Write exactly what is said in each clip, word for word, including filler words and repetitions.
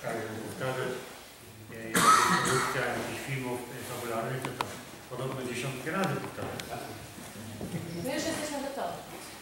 tak jak powtarzać, produkcja jakichś filmów fabularnych, to to podobno dziesiątki razy powtarzać. My już jesteśmy gotowi.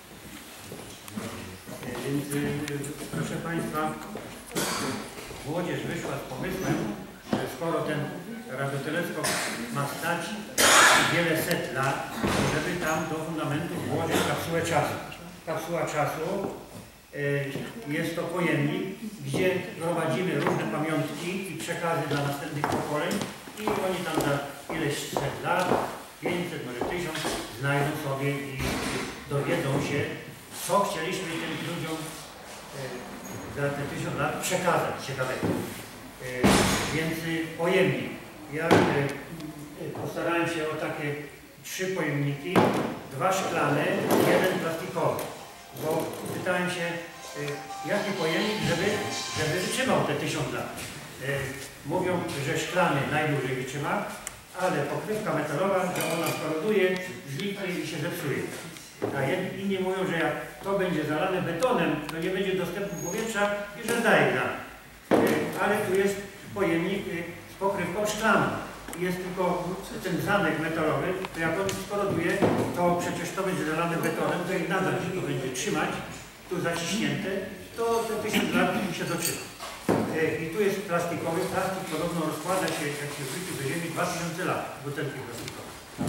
Więc proszę Państwa, młodzież wyszła z pomysłem, że skoro ten radioteleskop ma stać wiele set lat, żeby tam do fundamentu włożyć kapsułę czasu. Kapsuła czasu jest to pojemnik, gdzie gromadzimy różne pamiątki i przekazy dla następnych pokoleń i oni tam za ileś set lat, pięćset, może tysiąc, znajdą sobie i dowiedzą się, co chcieliśmy tym ludziom za te tysiąc lat przekazać ciekawego. Więc pojemnik. Ja postarałem się o takie trzy pojemniki, dwa szklane, jeden plastikowy. Bo pytałem się, jaki pojemnik, żeby, żeby wytrzymał te tysiąc lat. Mówią, że szklany najdłużej wytrzyma, ale pokrywka metalowa, że ona skoroduje, zniknie i się zepsuje. A inni mówią, że jak to będzie zalane betonem, to nie będzie dostępu powietrza i że daje nam. Ale tu jest pojemnik z pokrywką szklaną. Jest tylko ten zamek metalowy, to jak on skoroduje, to przecież to będzie zalane betonem, to i nadal się to będzie trzymać, tu zaciśnięte, to te tysiąc lat się dotrzyma. I tu jest plastikowy, plastik podobno rozkłada się, jak się wrzuci do ziemi, dwa tysiące lat, butelki plastikowe.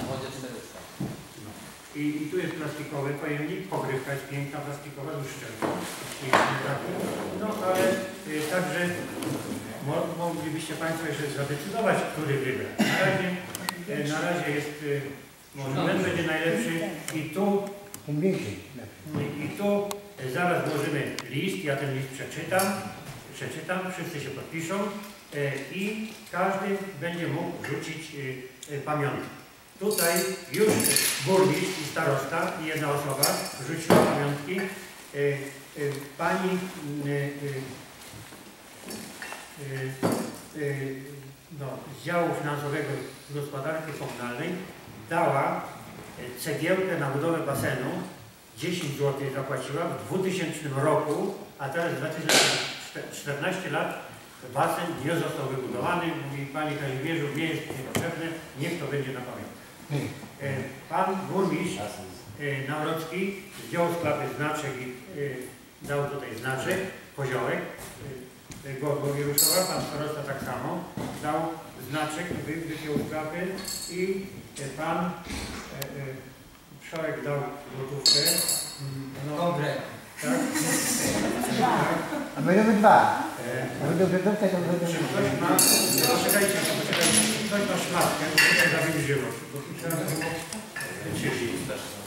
I, I tu jest plastikowy pojemnik, pokrywka jest piękna, plastikowa, z uszczelką. No ale y, także mo, moglibyście Państwo jeszcze zadecydować, który wybrać. Na razie, y, na razie jest, y, może ten będzie najlepszy i tu, i, i tu y, zaraz włożymy list, ja ten list przeczytam, przeczytam, wszyscy się podpiszą y, i każdy będzie mógł rzucić y, y, pamiątkę. Tutaj już burmistrz i starosta i jedna osoba rzuciła pamiątki. Pani no, z działu finansowego gospodarki komunalnej dała cegiełkę na budowę basenu, dziesięć złotych zapłaciła w dwutysięcznym roku, a teraz dwa tysiące czternaście lat basen nie został wybudowany. Mówi, Panie Kazimierzu, nie jest niepotrzebne, niech to będzie na pamiątkę. Pan burmistrz Nawrocki zdjął z klapy znaczek i dał tutaj znaczek, koziołek, Głowiruszowa, pan starosta tak samo, dał znaczek, wypiął z klapy i pan Przołek dał złotówkę. No, dobre. Tak? Tak. A będziemy dwa. A będą wydówkę, to będą... Czy ktoś ma... Poczekajcie, poczekajcie. Ktoś ma szmatkę, to zabili żywot. Bo tu trzeba było wyczyścić.